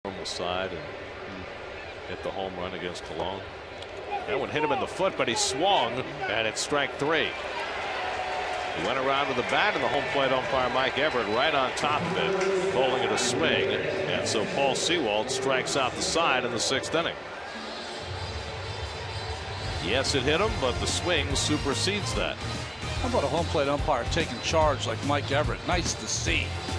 from the side and hit the home run against Cologne. That one hit him in the foot, but he swung, and it's strike three. He went around to the bat, and the home plate umpire Mike Everett right on top of it, calling it a swing. And so Paul Sewald strikes out the side in the sixth inning. Yes, it hit him, but the swing supersedes that. How about a home plate umpire taking charge like Mike Everett? Nice to see.